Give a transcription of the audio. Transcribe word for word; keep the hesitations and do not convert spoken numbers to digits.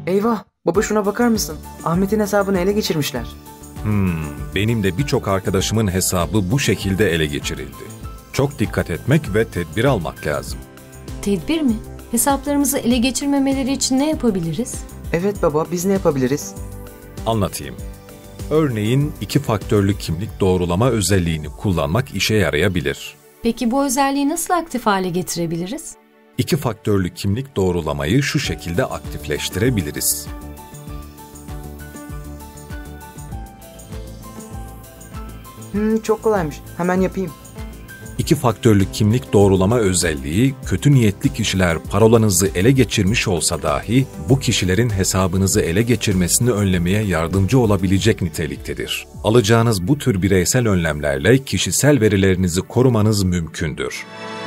Eyvah! Baba şuna bakar mısın? Ahmet'in hesabını ele geçirmişler. Hmm, benim de birçok arkadaşımın hesabı bu şekilde ele geçirildi. Çok dikkat etmek ve tedbir almak lazım. Tedbir mi? Hesaplarımızı ele geçirmemeleri için ne yapabiliriz? Evet baba, biz ne yapabiliriz? Anlatayım. Örneğin iki faktörlü kimlik doğrulama özelliğini kullanmak işe yarayabilir. Peki bu özelliği nasıl aktif hale getirebiliriz? İki faktörlü kimlik doğrulamayı şu şekilde aktifleştirebiliriz. Hmm, çok kolaymış. Hemen yapayım. İki faktörlü kimlik doğrulama özelliği, kötü niyetli kişiler parolanızı ele geçirmiş olsa dahi bu kişilerin hesabınızı ele geçirmesini önlemeye yardımcı olabilecek niteliktedir. Alacağınız bu tür bireysel önlemlerle kişisel verilerinizi korumanız mümkündür.